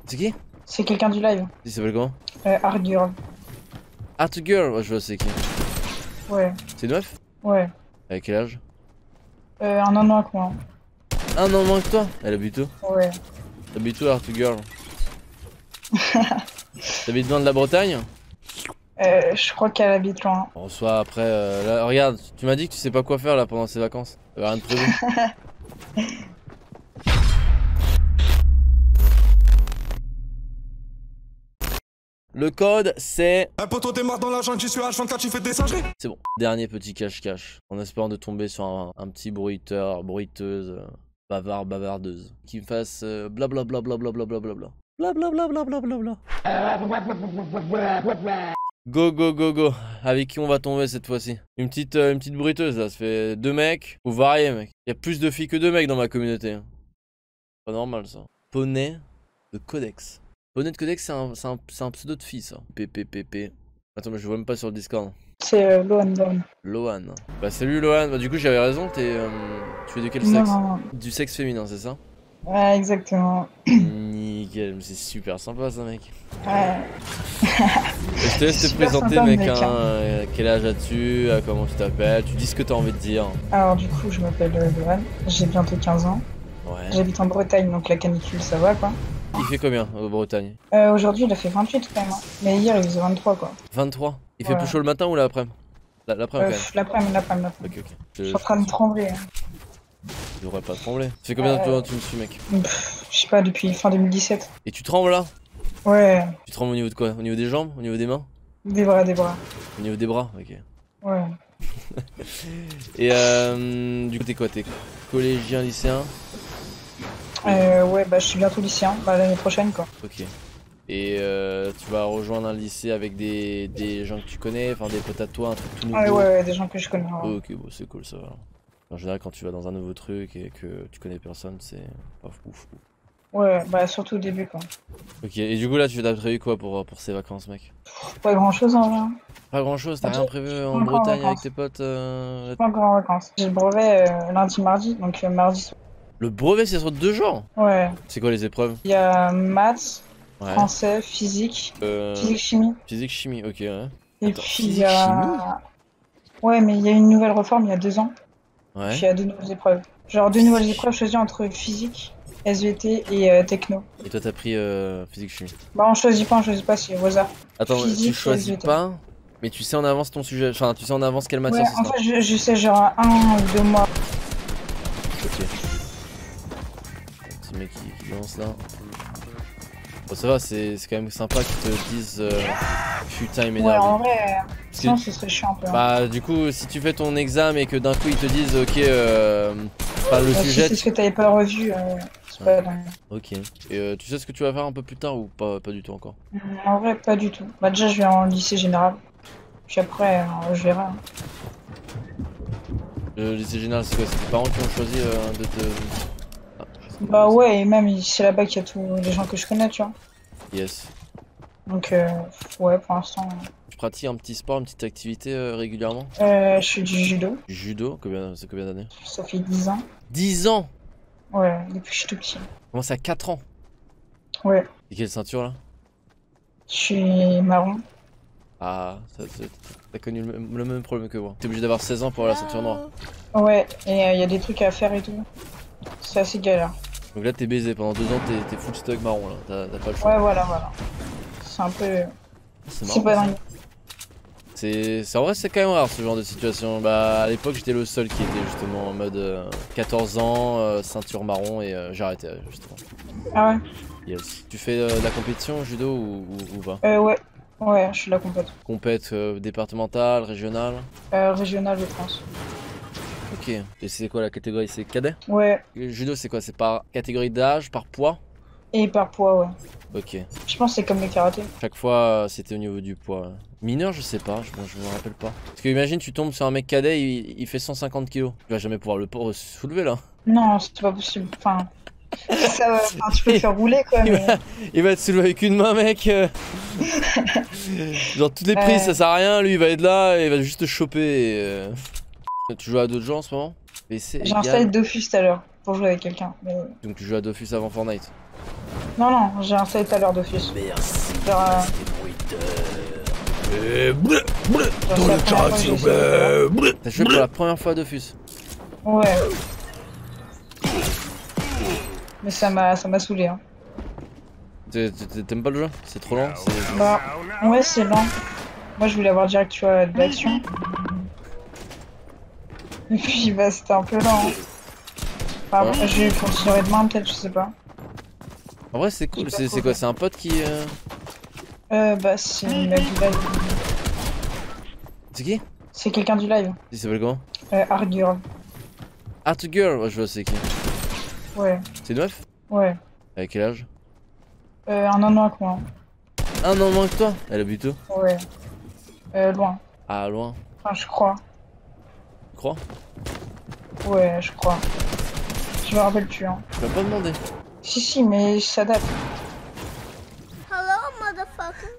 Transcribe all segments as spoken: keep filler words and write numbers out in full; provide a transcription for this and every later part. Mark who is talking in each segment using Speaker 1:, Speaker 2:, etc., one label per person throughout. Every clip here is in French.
Speaker 1: C'est qui?
Speaker 2: C'est quelqu'un du live.
Speaker 1: Il s'appelle comment?
Speaker 2: Euh, Art Girl.
Speaker 1: Art Girl, ouais, je vois c'est qui.
Speaker 2: Ouais.
Speaker 1: C'est une meuf?
Speaker 2: Ouais.
Speaker 1: Avec quel âge?
Speaker 2: Euh, un an moins que moi.
Speaker 1: Un an moins que toi? Elle habite où?
Speaker 2: Ouais.
Speaker 1: T'habites où, Art Girl? T'habites loin de la Bretagne?
Speaker 2: Euh, je crois qu'elle habite loin.
Speaker 1: On reçoit après. Euh, là, regarde, tu m'as dit que tu sais pas quoi faire là pendant ces vacances. T'avais rien de prévu. Le code c'est...
Speaker 3: Un poteau t'es mort dans la jungle, j'y suis H vingt-quatre, tu fais des singeries.
Speaker 1: C'est bon, dernier petit cache-cache. En espérant de tomber sur un, un petit bruiteur, bruiteuse, euh, bavard, bavardeuse. Qui me fasse euh, blablabla blablabla blablabla. Blablabla blablabla. Go go go go. Avec qui on va tomber cette fois-ci? Une petite euh, une petite bruiteuse là, ça fait deux mecs. Faut varier mec. Il y a plus de filles que de mecs dans ma communauté. Pas normal ça. Poney de Codex. Poney de Codex c'est un, un, un pseudo de fille ça. P P P P. Attends mais je vois même pas sur le Discord.
Speaker 2: C'est euh, Lohan Lohan.
Speaker 1: Lohan. Bah salut Lohan. Bah du coup j'avais raison, t'es euh, tu fais de quel sexe?
Speaker 2: Non.
Speaker 1: Du sexe féminin c'est ça?
Speaker 2: Ouais, exactement.
Speaker 1: Nickel, c'est super sympa ça mec.
Speaker 2: Ouais.
Speaker 1: Je te laisse te
Speaker 2: Super
Speaker 1: présenter
Speaker 2: sympa,
Speaker 1: mec,
Speaker 2: mec,
Speaker 1: hein.
Speaker 2: hein.
Speaker 1: Euh, quel âge as-tu, euh, comment tu t'appelles, tu dis ce que t'as envie de dire.
Speaker 2: Alors du coup, je m'appelle euh, Lohan. J'ai bientôt quinze ans.
Speaker 1: Ouais.
Speaker 2: J'habite en Bretagne, donc la canicule, ça va quoi.
Speaker 1: Il fait combien en Bretagne?
Speaker 2: Euh, Aujourd'hui, il a fait vingt-huit quand même. Hein. Mais hier, il faisait vingt-trois quoi.
Speaker 1: vingt-trois. Il fait
Speaker 2: Ouais.
Speaker 1: plus chaud le matin ou l'après-midi? L'après-midi
Speaker 2: Euh,
Speaker 1: quand même.
Speaker 2: L'après-midi, l'après-midi, l'après-midi.
Speaker 1: Ok ok.
Speaker 2: Je suis en train de trembler. Hein.
Speaker 1: Je devrais pas trembler. Ça fait combien de temps
Speaker 2: Euh...
Speaker 1: tu me suis mec?
Speaker 2: Pff, je sais pas, depuis fin deux mille dix-sept.
Speaker 1: Et tu trembles là?
Speaker 2: Ouais.
Speaker 1: Tu trembles au niveau de quoi? Au niveau des jambes? Au niveau des mains?
Speaker 2: Des bras, des bras.
Speaker 1: Au niveau des bras? Ok.
Speaker 2: Ouais.
Speaker 1: Et euh, du coup t'es quoi? T'es collégien, lycéen?
Speaker 2: Euh, ouais, bah je suis bientôt lycéen, bah, l'année prochaine quoi.
Speaker 1: Ok. Et euh, tu vas rejoindre un lycée avec des, des gens que tu connais, enfin des potes à toi, un truc tout nouveau.
Speaker 2: Ouais, ouais, ouais, des gens que je connais. Ouais.
Speaker 1: Ok, bon, c'est cool ça va. En général, quand tu vas dans un nouveau truc et que tu connais personne, c'est pas ouf.
Speaker 2: Ouais, bah surtout au début quoi.
Speaker 1: Ok, et du coup là, tu as prévu quoi pour, pour ces vacances, mec?
Speaker 2: Pas grand chose en vrai.
Speaker 1: Pas grand chose, t'as
Speaker 2: Ok,
Speaker 1: rien prévu en
Speaker 2: encore en
Speaker 1: Bretagne avec
Speaker 2: vacances.
Speaker 1: tes potes euh...
Speaker 2: Pas encore en vacances. J'ai le brevet euh, lundi, mardi, donc euh, mardi soir.
Speaker 1: Le brevet, c'est sur deux jours?
Speaker 2: Ouais.
Speaker 1: C'est quoi les épreuves?
Speaker 2: Il y a maths,
Speaker 1: Ouais.
Speaker 2: français, physique,
Speaker 1: Euh...
Speaker 2: physique, chimie.
Speaker 1: Physique, chimie, ok, ouais.
Speaker 2: Et
Speaker 1: Attends,
Speaker 2: puis il y
Speaker 1: physique,
Speaker 2: a. Ouais, mais il y a une nouvelle réforme il y a deux ans.
Speaker 1: Ouais.
Speaker 2: Puis il y a deux nouvelles épreuves. Genre deux nouvelles épreuves choisies entre physique, S V T et euh, techno.
Speaker 1: Et toi, t'as pris euh, physique, chimie.
Speaker 2: Bah on choisit pas, on choisit pas, c'est au hasard.
Speaker 1: Attends,
Speaker 2: Physique
Speaker 1: tu
Speaker 2: et
Speaker 1: choisis
Speaker 2: S V T.
Speaker 1: pas, mais tu sais en avance ton sujet, enfin, tu sais en avance quelle
Speaker 2: Ouais,
Speaker 1: matière ce
Speaker 2: en
Speaker 1: sera.
Speaker 2: fait, je, je sais genre un ou deux mois.
Speaker 1: Ok. Un petit mec qui, qui lance là. Bon, ça va, c'est quand même sympa qu'ils te disent euh, putain, il
Speaker 2: Ouais,
Speaker 1: m'énerve.
Speaker 2: en vrai, euh,
Speaker 1: Parce
Speaker 2: sinon
Speaker 1: que-
Speaker 2: ce serait chiant un peu. hein.
Speaker 1: Bah, du coup, si tu fais ton examen et que d'un coup ils te disent ok, euh, enfin, le
Speaker 2: Bah,
Speaker 1: sujet.
Speaker 2: Si c'est ce que t'avais pas revu, euh, c'est pas dingue.
Speaker 1: Ok. Et euh, tu sais ce que tu vas faire un peu plus tard ou pas, pas du tout encore?
Speaker 2: Hum, En vrai, pas du tout. Bah déjà, je vais en lycée général. Puis après, euh, je verrai. hein.
Speaker 1: Le lycée général, c'est quoi? C'est tes parents qui ont choisi euh, de te. Ah, je sais pas
Speaker 2: Bah
Speaker 1: comment
Speaker 2: ouais, et même c'est là-bas qu'il y a tous les gens que je connais, tu vois.
Speaker 1: c'est. Yes.
Speaker 2: Donc euh, ouais, pour l'instant,
Speaker 1: Tu pratiques un petit sport, une petite activité euh, régulièrement?
Speaker 2: euh, je fais du judo.
Speaker 1: Du judo, combien, c'est combien d'années?
Speaker 2: Ça fait dix ans.
Speaker 1: dix ans!
Speaker 2: Ouais, depuis que je suis tout petit.
Speaker 1: Comment ça, quatre ans?
Speaker 2: Ouais,
Speaker 1: Et quelle ceinture là?
Speaker 2: je suis marron.
Speaker 1: Ah, ça- ça- t'as connu le même, le même problème que moi. T'es obligé d'avoir seize ans pour avoir la ceinture noire.
Speaker 2: Ouais, et il y a des trucs à faire et tout. C'est assez galère.
Speaker 1: Donc là, t'es baisé. Pendant deux ans, t'es t'es full stock marron là. T'as t'as pas le choix.
Speaker 2: Ouais, voilà, voilà. C'est un peu.
Speaker 1: C'est
Speaker 2: C'est
Speaker 1: marrant.
Speaker 2: pas
Speaker 1: ça.
Speaker 2: dingue.
Speaker 1: C'est c'est- en vrai, c'est quand même rare ce genre de situation. Bah, à l'époque, j'étais le seul qui était justement en mode euh, quatorze ans, euh, ceinture marron et euh, j'ai arrêté euh, justement.
Speaker 2: Ah ouais?
Speaker 1: Yes. Tu fais euh, de la compétition judo ou, ou, ou pas?
Speaker 2: Euh, ouais. Ouais, je suis la complète.
Speaker 1: Compète euh, départementale, régionale?
Speaker 2: Euh, régional, je pense.
Speaker 1: Ok. Et c'est quoi la catégorie? C'est cadet?
Speaker 2: Ouais,
Speaker 1: Le judo, c'est quoi? C'est par catégorie d'âge, par poids?
Speaker 2: et par poids, ouais.
Speaker 1: Ok.
Speaker 2: Je pense que c'est comme le karaté.
Speaker 1: Chaque fois, euh, c'était au niveau du poids. ouais. Mineur, je sais pas, je, bon, je me rappelle pas. Parce que imagine, tu tombes sur un mec cadet, il, il fait cent cinquante kilos. Tu vas jamais pouvoir le por- soulever là.
Speaker 2: Non, c'est pas possible. Enfin, ça, va- enfin, tu peux le faire rouler quoi,
Speaker 1: Il
Speaker 2: mais.
Speaker 1: va, il va te soulever avec une main, mec. euh. Genre, toutes les prises,
Speaker 2: Ouais.
Speaker 1: ça sert à rien. Lui, il va être là et il va juste te choper. et, euh. Tu joues à d'autres gens en ce moment? P C
Speaker 2: J'ai
Speaker 1: égal.
Speaker 2: installé Dofus tout à l'heure pour jouer avec quelqu'un. Mais...
Speaker 1: Donc, tu joues à Dofus avant Fortnite.
Speaker 2: Non, non, j'ai installé tout à l'heure Dofus.
Speaker 1: Merci.
Speaker 2: Genre, euh,
Speaker 3: Eh, bleu, bleu,
Speaker 2: genre,
Speaker 3: dans
Speaker 2: c'est la
Speaker 3: le
Speaker 2: première
Speaker 3: chat,
Speaker 2: fois que
Speaker 3: s'il vous
Speaker 2: j'ai essayé.
Speaker 3: plaît. Bleu,
Speaker 1: T'as joué pour la première fois Dofus?
Speaker 2: Ouais. Mais ça m'a ça m'a saoulé. Hein.
Speaker 1: T'aimes pas le jeu? C'est trop lent? c'est-
Speaker 2: Bah, ouais, c'est lent. Moi, je voulais avoir direct, tu vois, de l'action. Et puis, bah, c'était un peu lent. Hein. Enfin,
Speaker 1: Ouais.
Speaker 2: je continuerai demain, peut-être, je sais pas.
Speaker 1: En vrai c'est cool,
Speaker 2: J'ai pas
Speaker 1: c'est c'est
Speaker 2: trouvé.
Speaker 1: quoi? C'est un pote qui... Euh...
Speaker 2: Euh, bah, c'est une meuf du live.
Speaker 1: C'est qui?
Speaker 2: C'est quelqu'un du live.
Speaker 1: Il s'appelle comment?
Speaker 2: Euh, Argirl.
Speaker 1: Art Girl, ouais je vois c'est qui.
Speaker 2: Ouais,
Speaker 1: C'est une meuf?
Speaker 2: ouais.
Speaker 1: Avec quel âge?
Speaker 2: Euh, un an moins que moi.
Speaker 1: Un an moins que toi? Elle habite où?
Speaker 2: Ouais. Euh, loin.
Speaker 1: Ah loin.
Speaker 2: Enfin, je crois.
Speaker 1: Tu crois?
Speaker 2: Ouais, je crois. Je me rappelle plus, hein.
Speaker 1: Tu m'as pas demandé.
Speaker 2: Si, si, mais ça date.
Speaker 4: Hello, motherfucker.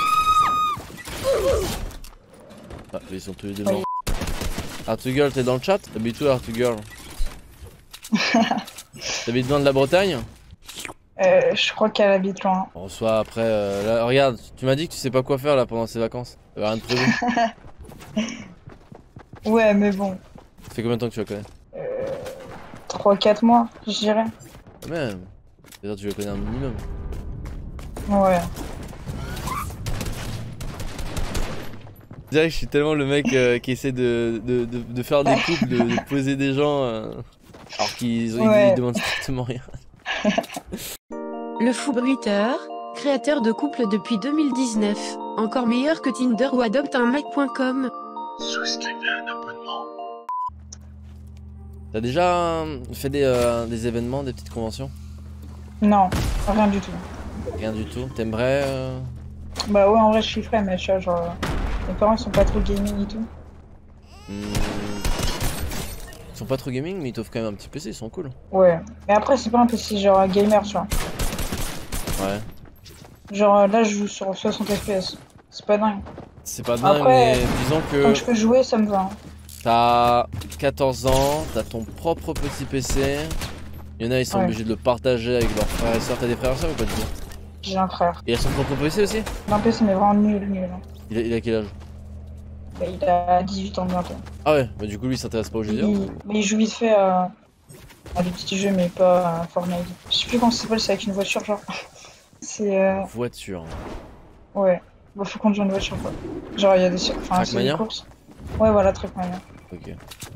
Speaker 1: Ah ils sont tous les deux
Speaker 2: Oui.
Speaker 1: morts. Art Girl t'es dans le chat? T'habites où Art Girl? T'habites loin de la Bretagne?
Speaker 2: Euh, je crois qu'elle habite loin.
Speaker 1: On reçoit après... Euh, là, regarde, tu m'as dit que tu sais pas quoi faire là pendant ces vacances. T'avais rien de prévu.
Speaker 2: Ouais, mais bon.
Speaker 1: Ça fait combien de temps que tu la connais?
Speaker 2: trois quatre mois, je dirais.
Speaker 1: Quand même. C'est-à-dire tu la connais un minimum.
Speaker 2: Ouais.
Speaker 1: Je dirais que je suis tellement le mec euh, qui essaie de, de, de, de faire des couples, de, de poser des gens, euh, alors qu'ils ils-
Speaker 2: Ouais.
Speaker 1: ils demandent strictement rien.
Speaker 5: Le fou bruiteur, créateur de couple depuis deux mille dix-neuf, encore meilleur que Tinder ou adopte un mec point com.
Speaker 1: T'as déjà euh, fait des, euh, des événements, des petites conventions?
Speaker 2: Non, rien du tout.
Speaker 1: Rien du tout. T'aimerais euh...
Speaker 2: Bah ouais, en vrai, je suis frais, mais tu vois, genre... Mes parents, ils sont pas trop gaming et tout.
Speaker 1: hmm, Ils sont pas trop gaming, mais ils t'offrent quand même un petit P C, ils sont cool.
Speaker 2: Ouais. Mais après, c'est pas un P C genre un gamer, tu vois.
Speaker 1: Ouais.
Speaker 2: Genre là, je joue sur soixante F P S. C'est pas dingue.
Speaker 1: C'est pas dingue,
Speaker 2: Après,
Speaker 1: mais disons que
Speaker 2: Quand je peux jouer, ça me va. Hein.
Speaker 1: t'as quatorze ans, t'as ton propre petit P C. Il y en a, ils sont
Speaker 2: Ouais.
Speaker 1: obligés de le partager avec leurs frères et sœurs. T'as des frères et sœurs ou pas du tout?
Speaker 2: J'ai un frère.
Speaker 1: Et il a son propre P C aussi?
Speaker 2: Un P C, mais vraiment nul, nul. Hein.
Speaker 1: Il a, il a quel âge?
Speaker 2: Bah, il a dix-huit ans bientôt.
Speaker 1: Ah ouais, bah du coup lui il s'intéresse pas aux jeux vidéo.
Speaker 2: Il... Mais il joue vite fait à... à des petits jeux, mais pas à Fortnite. Je sais plus comment ça s'appelle, c'est avec une voiture, genre. C'est. Euh...
Speaker 1: Voiture.
Speaker 2: Ouais. Bah, faut conduire une voiture, quoi. Genre, il y a des. Enfin, c'est des
Speaker 1: Trackmania?
Speaker 2: courses. Ouais, voilà, Trackmania.
Speaker 1: Ok.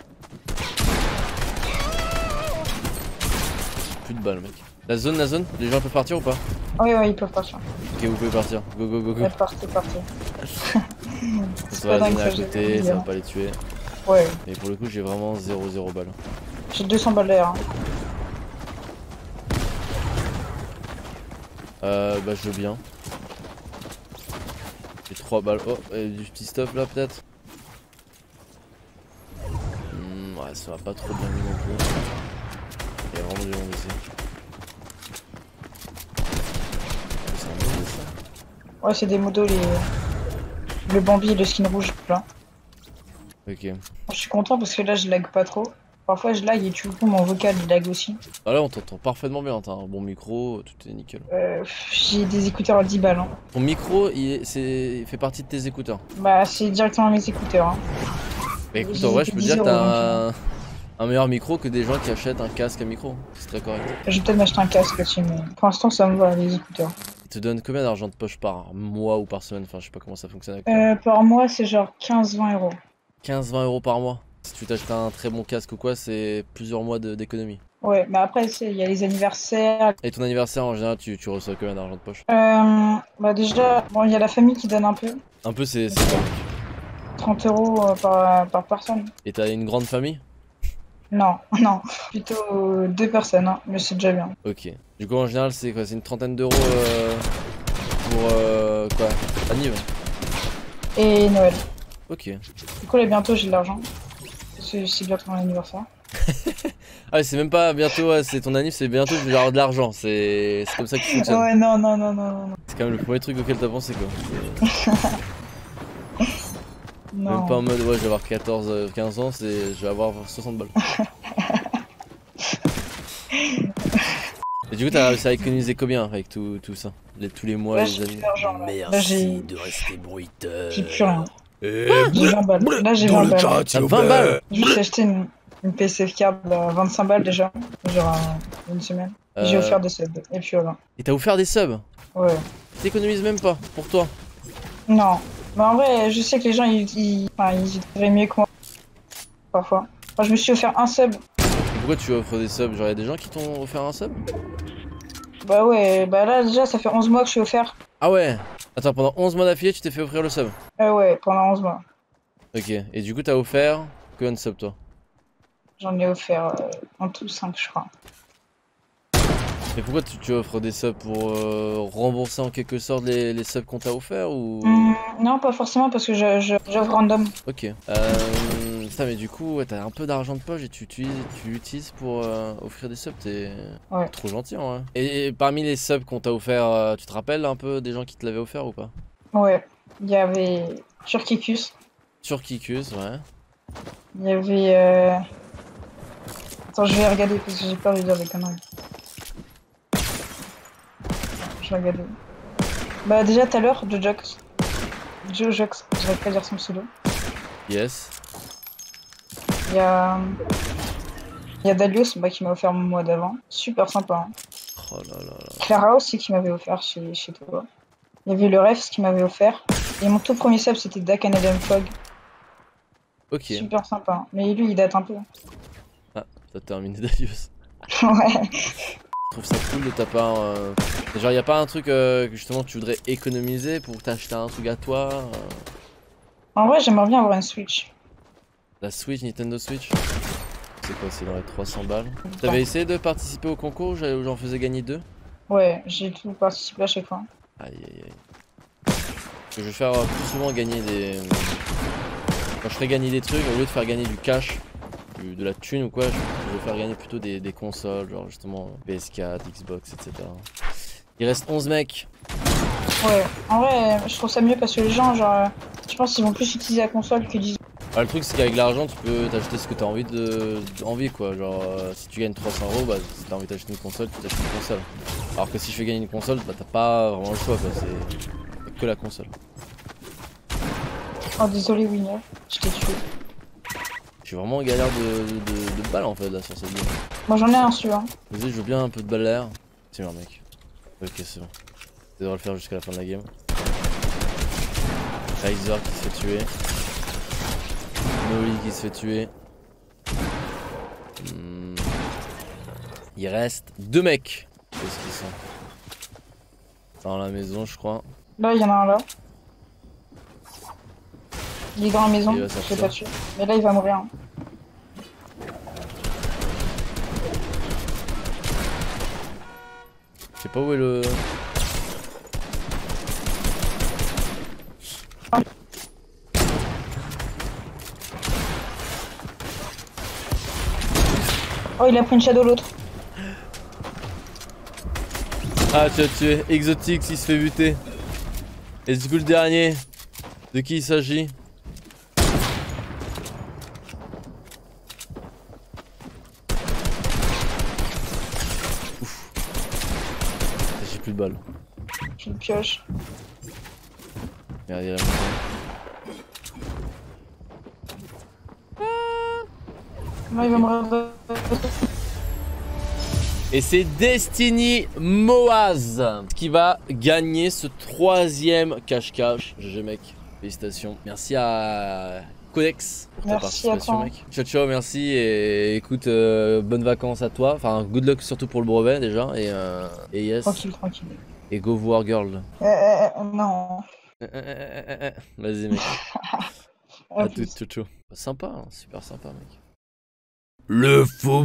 Speaker 1: Plus de balles mec. La zone, la zone, les gens peuvent partir ou pas?
Speaker 2: Ouais, ouais, ils peuvent partir.
Speaker 1: Ok, vous pouvez partir. Go go go go.
Speaker 2: Ouais, partez, partez.
Speaker 1: Ça va, la
Speaker 2: dingue,
Speaker 1: zone est à
Speaker 2: ça, j'ai
Speaker 1: côté,
Speaker 2: vu,
Speaker 1: ça va
Speaker 2: hein.
Speaker 1: pas les tuer.
Speaker 2: Ouais.
Speaker 1: Et pour le coup j'ai vraiment zéro zéro balles.
Speaker 2: J'ai deux cents balles d'air. Hein.
Speaker 1: Euh bah je veux bien. J'ai trois balles. Oh, et du petit stuff là peut-être. Hmm, ouais ça va pas trop bien non plus. Il y a vraiment du monde ici. C'est un monde ça.
Speaker 2: Ouais, c'est des modos, les. Le Bambi et le skin rouge, là.
Speaker 1: Ok.
Speaker 2: Je suis content parce que là, je lag pas trop. Parfois, je lag et tu coup, mon vocal, il lag aussi.
Speaker 1: Ah là on t'entend parfaitement bien, t'as un bon micro, tout est nickel.
Speaker 2: Euh, J'ai des écouteurs à dix balles. Hein.
Speaker 1: Ton micro il, est- c'est- il fait partie de tes écouteurs.
Speaker 2: Bah, c'est directement mes écouteurs. Hein.
Speaker 1: Bah écoute
Speaker 2: J'ai
Speaker 1: en vrai je
Speaker 2: été
Speaker 1: peux
Speaker 2: dix
Speaker 1: dire que
Speaker 2: euros,
Speaker 1: t'as un, un meilleur micro que des gens qui achètent un casque à micro. C'est très correct.
Speaker 2: Je vais peut-être m'acheter un casque aussi, mais pour l'instant, ça me va, les écouteurs.
Speaker 1: Ils te donnent combien d'argent de poche par mois ou par semaine? Enfin je sais pas comment ça fonctionne avec toi.
Speaker 2: Euh, par mois, c'est genre quinze vingt euros.
Speaker 1: quinze vingt euros par mois. Si tu t'achètes un très bon casque ou quoi, c'est plusieurs mois de- d'économie.
Speaker 2: Ouais, mais après, il y a les anniversaires.
Speaker 1: Et ton anniversaire en général, tu, tu reçois combien d'argent de poche?
Speaker 2: Euh, bah, déjà, bon, il y a la famille qui donne un peu.
Speaker 1: Un peu c'est c'est quoi?
Speaker 2: trente euros euh, par, par personne.
Speaker 1: Et t'as une grande famille?
Speaker 2: Non, non, plutôt euh, deux personnes, hein, mais c'est déjà bien.
Speaker 1: Ok. Du coup en général c'est quoi? C'est une trentaine d'euros euh, pour euh, quoi? Anniv?
Speaker 2: Et Noël.
Speaker 1: Ok.
Speaker 2: Du coup, là, bientôt, j'ai de l'argent. C'est c'est bientôt mon anniversaire.
Speaker 1: Ah c'est même pas bientôt, ouais, c'est ton anniv, c'est bientôt je vais avoir de l'argent. C'est c'est comme ça que ça fonctionne.
Speaker 2: Ouais, non, non, non, non, non, non.
Speaker 1: C'est quand même le premier truc auquel t'as pensé quoi.
Speaker 2: Non.
Speaker 1: Même pas en mode ouais je vais avoir quatorze, quinze ans, c'est je vais avoir soixante balles. Et du coup, t'as réussi à économiser combien avec tout, tout ça les, tous les mois,
Speaker 2: Là,
Speaker 1: les
Speaker 2: j'ai
Speaker 1: années?
Speaker 2: plus d'argent. Là, là
Speaker 6: Merci
Speaker 2: j'ai
Speaker 6: de rester bruiteur.
Speaker 2: j'ai plus rien.
Speaker 3: Et
Speaker 2: J'ai vingt balles. Là, j'ai
Speaker 3: dans
Speaker 2: vingt
Speaker 3: le
Speaker 2: balles.
Speaker 3: chat,
Speaker 1: T'as
Speaker 3: s'il vous
Speaker 1: vingt
Speaker 3: plaît.
Speaker 1: balles.
Speaker 2: Je me suis acheté une, une P C F card à vingt-cinq balles déjà, genre euh, une semaine. Et J'ai
Speaker 1: Euh,
Speaker 2: offert des subs. Et puis voilà.
Speaker 1: Et t'as offert des subs?
Speaker 2: Ouais.
Speaker 1: T'économises même pas pour toi?
Speaker 2: Non. Mais en vrai, je sais que les gens, ils, ils, enfin, ils voudraient mieux que moi. Parfois. Enfin, je me suis offert un sub.
Speaker 1: Pourquoi tu offres des subs? Genre y'a des gens qui t'ont offert un sub?
Speaker 2: Bah ouais, bah là déjà, ça fait onze mois que je suis offert.
Speaker 1: Ah ouais. Attends, pendant onze mois d'affilée, tu t'es fait offrir le sub?
Speaker 2: Euh, ouais, pendant onze mois.
Speaker 1: Ok, et du coup t'as offert combien de subs toi?
Speaker 2: J'en ai offert euh, en tout cinq, je crois.
Speaker 1: Mais pourquoi tu, tu offres des subs pour euh, rembourser en quelque sorte les, les subs qu'on t'a offert ou...
Speaker 2: Hum, non, pas forcément parce que je, je, j'offre random.
Speaker 1: Ok. Euh... Putain mais du coup ouais, t'as un peu d'argent de poche et tu, tu, tu l'utilises pour euh, offrir des subs, t'es
Speaker 2: Ouais.
Speaker 1: trop gentil en vrai. Et, et parmi les subs qu'on t'a offert, euh, tu te rappelles un peu des gens qui te l'avaient offert ou pas?
Speaker 2: Ouais. Il y avait Turkicus.
Speaker 1: Turkicus, ouais.
Speaker 2: Il y avait. Euh... Attends, je vais regarder parce que j'ai peur de dire des conneries. Je vais regarder. Bah, déjà tout à l'heure, Jojox. Jojox, j'arrive pas à dire son pseudo.
Speaker 1: Yes.
Speaker 2: Il y a. Il y a Dalios bah, qui m'a offert mon mois d'avant. Super sympa. Hein.
Speaker 1: Oh là là là.
Speaker 2: Clara aussi qui m'avait offert chez, chez toi. Il y avait le Refs qui m'avait offert. Et mon tout premier sub c'était Dak and Adam Fog.
Speaker 1: Ok.
Speaker 2: Super sympa. Hein. Mais lui il date un peu.
Speaker 1: Ah, t'as terminé Darius.
Speaker 2: Ouais.
Speaker 1: Je trouve ça cool de ta part. Euh... Genre, y a pas un truc euh, que justement tu voudrais économiser pour t'acheter un truc à toi euh...
Speaker 2: En vrai, j'aimerais bien avoir une Switch.
Speaker 1: La Switch, Nintendo Switch? C'est quoi, c'est dans les trois cents balles? T'avais essayé de participer au concours où j'en faisais gagner deux?
Speaker 2: Ouais, j'ai tout participé à chaque fois.
Speaker 1: Aïe aïe aïe. Je vais faire euh, plus souvent gagner des... Quand je ferai gagner des trucs, au lieu de faire gagner du cash, du, de la thune ou quoi, je, je vais faire gagner plutôt des, des consoles, genre justement P S quatre, Xbox, et cetera. Il reste onze mecs.
Speaker 2: Ouais, en vrai, je trouve ça mieux parce que les gens, genre, euh, je pense qu'ils vont plus utiliser la console que du...
Speaker 1: Ah, le truc c'est qu'avec l'argent tu peux t'acheter ce que t'as envie de envie quoi, genre euh, si tu gagnes trois cents euros, bah si t'as envie d'acheter une console, tu t'achètes une console. Alors que si je fais gagner une console, bah t'as pas vraiment le choix quoi, c'est que la console.
Speaker 2: Oh désolé Winner, je t'ai tué.
Speaker 1: Je suis vraiment en galère de, de, de, de balles en fait là sur cette game.
Speaker 2: Moi j'en ai un sur. Hein.
Speaker 1: Vas-y, je veux bien un peu de balles d'air. C'est bien mec. Ok c'est bon. Tu devrais le faire jusqu'à la fin de la game. Kaiser qui se fait tuer. Noli qui se fait tuer. Hmm. Il reste deux mecs. Qu'est-ce qu'ils sont? Dans la maison je crois.
Speaker 2: Là il y en a un là. Il est dans la maison,
Speaker 1: Il va
Speaker 2: je l'ai
Speaker 1: sortir.
Speaker 2: pas tué. Mais là il va mourir. Hein.
Speaker 1: Je sais pas où est le...
Speaker 2: Oh il a pris une shadow l'autre.
Speaker 1: Ah tu as tué Exotix, il se fait buter. Et du coup le dernier, de qui il s'agit? Ouf. J'ai plus de balles.
Speaker 2: J'ai une pioche.
Speaker 1: Merde, il y a la maison.
Speaker 2: Là il va me...
Speaker 1: Et c'est Destiny Moaz qui va gagner ce troisième cache-cache. G G mec, félicitations. Merci à Codex pour ta
Speaker 2: Merci à
Speaker 1: participation
Speaker 2: toi.
Speaker 1: mec. Ciao ciao, merci et écoute, euh, bonnes vacances à toi. Enfin, good luck surtout pour le brevet déjà. Et, euh, et yes.
Speaker 2: Tranquille, tranquille.
Speaker 1: Et go voir girl.
Speaker 2: Euh, euh, euh, non.
Speaker 1: Vas-y mec.
Speaker 2: À
Speaker 1: À
Speaker 2: plus.
Speaker 1: tout, ciao ciao. Sympa, hein, super sympa mec.
Speaker 6: Le faux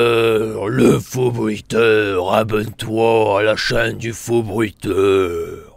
Speaker 6: bruiteur, le faux bruiteur, abonne-toi à la chaîne du faux bruiteur.